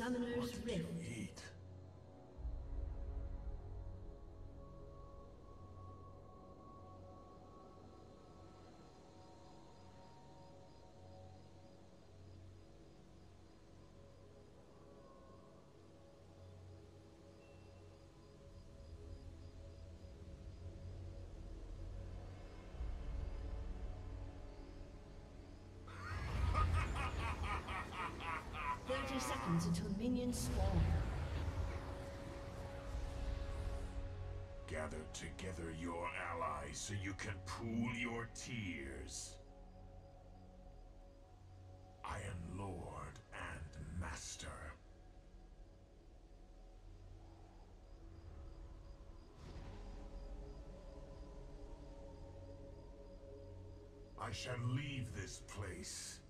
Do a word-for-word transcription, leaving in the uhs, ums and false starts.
Summoner's What did you Rift. eat? thirty seconds until minions spawn. Gather together your allies so you can pool your tears. Iron Lord and Master. I shall leave this place